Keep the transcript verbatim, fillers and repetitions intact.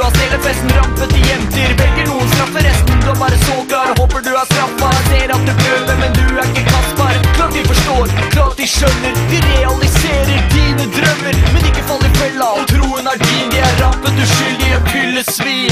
har stelefesten, rampet i jenter. Velger noen straffer resten, du er bare så klar. Håper du er straffa, ser at du prøver, men du er ikke Kaspar. Klart de forstår, klart de skjønner. De realiserer dine drømmer, men ikke fall i fella og troen er din. De er rampet uskyldige pyllesvin.